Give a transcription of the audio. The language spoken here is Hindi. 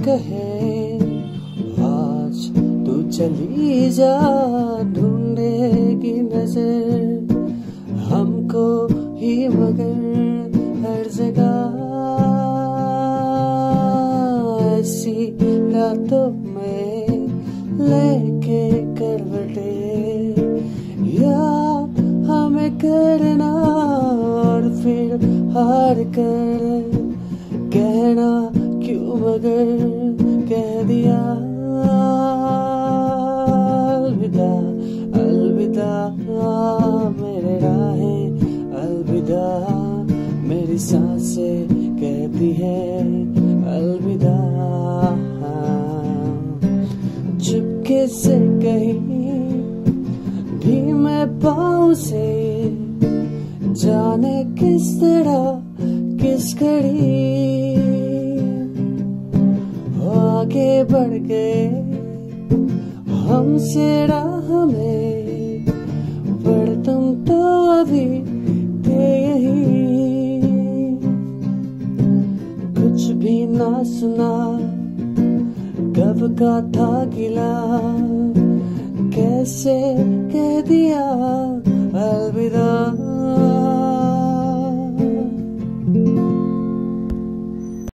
कहे आज तू चली जा, ढूंढेगी नजर हमको ही मगर हर जगह। ऐसी रातों में लेके करवटे या हमें करना और फिर हार कर कहना क्यों मगर कह दिया अलविदा अलविदा मेरे राहें, अलविदा मेरी सांसें कहती है अलविदा। चुपके से कहीं भी मैं पाँव से जाने किस तरह किस घड़ी आगे बढ़ गए हमसे राह में, पर तुम तो अभी थे यही। कुछ भी ना सुना कब का था गिला, कैसे कह दिया अलविदा।